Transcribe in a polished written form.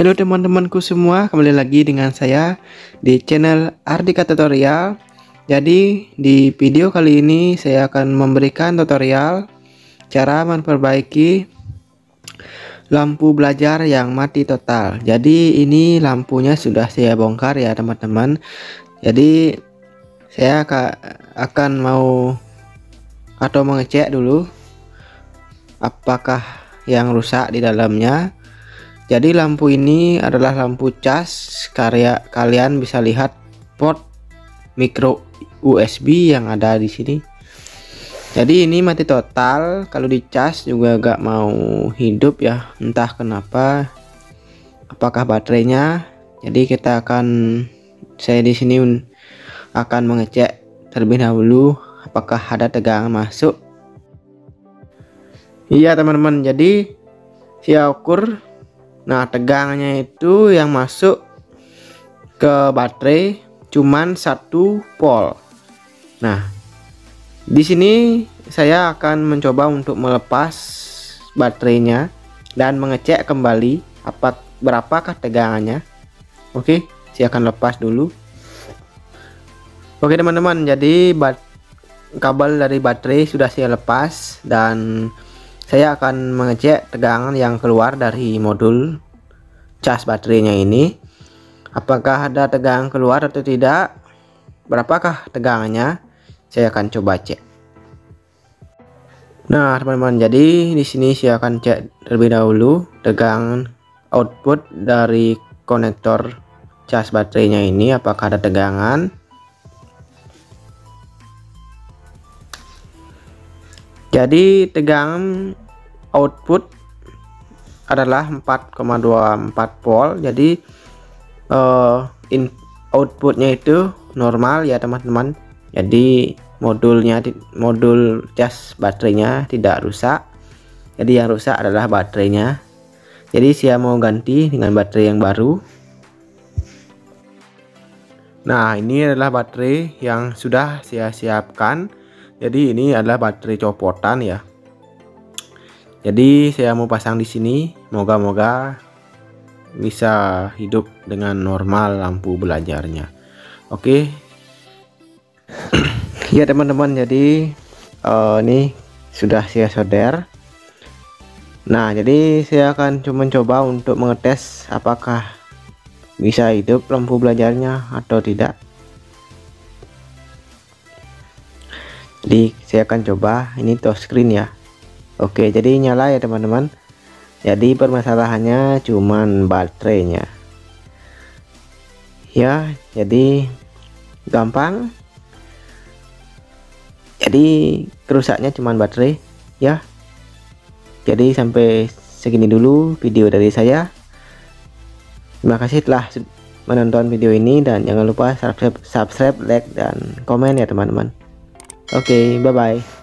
Halo teman-temanku semua, kembali lagi dengan saya di channel Ardika Tutorial. Jadi di video kali ini saya akan memberikan tutorial cara memperbaiki lampu belajar yang mati total. Jadi ini lampunya sudah saya bongkar ya teman-teman. Jadi saya akan mau atau mengecek dulu apakah yang rusak di dalamnya. Jadi lampu ini adalah lampu cas kalian bisa lihat port micro USB yang ada di sini. Jadi ini mati total, kalau dicas juga gak mau hidup ya, entah kenapa. Apakah baterainya? Jadi saya di sini akan mengecek terlebih dahulu apakah ada tegangan masuk. Iya teman-teman, jadi saya ukur. Nah, tegangannya itu yang masuk ke baterai cuman 1 volt. Nah, di sini saya akan mencoba untuk melepas baterainya dan mengecek kembali berapakah tegangannya. Oke, saya akan lepas dulu. Oke teman-teman, jadi kabel dari baterai sudah saya lepas dan saya akan mengecek tegangan yang keluar dari modul cas baterainya ini. Apakah ada tegangan keluar atau tidak? Berapakah tegangannya? Saya akan coba cek. Nah, teman-teman, jadi di sini saya akan cek terlebih dahulu tegangan output dari konektor cas baterainya ini, apakah ada tegangan. Jadi tegangan output adalah 4,24 volt. Jadi outputnya itu normal ya teman-teman. Jadi modul cas baterainya tidak rusak. Jadi yang rusak adalah baterainya. Jadi saya mau ganti dengan baterai yang baru. Nah, ini adalah baterai yang sudah saya siapkan. Jadi ini adalah baterai copotan ya. Jadi saya mau pasang di sini, moga-moga bisa hidup dengan normal lampu belajarnya. Oke. Ya teman-teman, jadi ini sudah saya solder. Nah, jadi saya akan mencoba untuk mengetes apakah bisa hidup lampu belajarnya atau tidak. Jadi saya akan coba, ini touchscreen ya. Oke, jadi nyala ya teman-teman. Jadi permasalahannya cuman baterainya ya, jadi gampang. Jadi kerusaknya cuman baterai ya. Jadi sampai segini dulu video dari saya. Terima kasih telah menonton video ini dan jangan lupa subscribe, like dan komen ya teman-teman. Oke, bye bye.